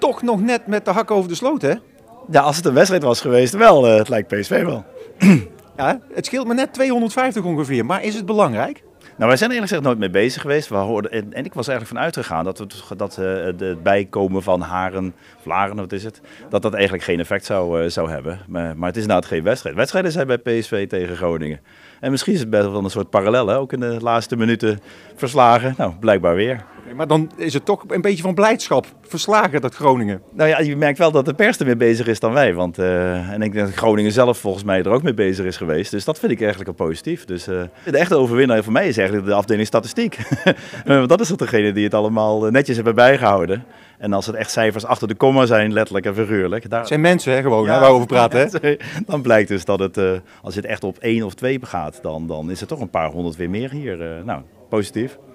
toch nog net met de hak over de sloot, hè? Ja, als het een wedstrijd was geweest, wel. Het lijkt PSV wel. Ja, het scheelt maar net 250 ongeveer, maar is het belangrijk? Nou, wij zijn er eerlijk gezegd nooit mee bezig geweest. We hoorden, en ik was er eigenlijk van uitgegaan dat het bijkomen van Laren, wat is het? Dat eigenlijk geen effect zou hebben. Maar het is inderdaad geen wedstrijd. Wedstrijden zijn bij PSV tegen Groningen. En misschien is het best wel een soort parallel, hè? Ook in de laatste minuten verslagen. Nou, blijkbaar weer. Maar dan is het toch een beetje van blijdschap, verslagen dat Groningen. Nou ja, je merkt wel dat de pers er meer bezig is dan wij. Want, en ik denk dat Groningen zelf volgens mij er ook mee bezig is geweest. Dus dat vind ik eigenlijk wel positief. Dus de echte overwinnaar voor mij is eigenlijk de afdeling statistiek. Want dat is toch degene die het allemaal netjes hebben bijgehouden. En als het echt cijfers achter de komma zijn, letterlijk en figuurlijk. Het zijn mensen, hè, gewoon, waar we over praten. Hè? Dan blijkt dus dat als het echt op 1 of 2 gaat, dan is het toch een paar honderd weer meer hier. Nou, positief.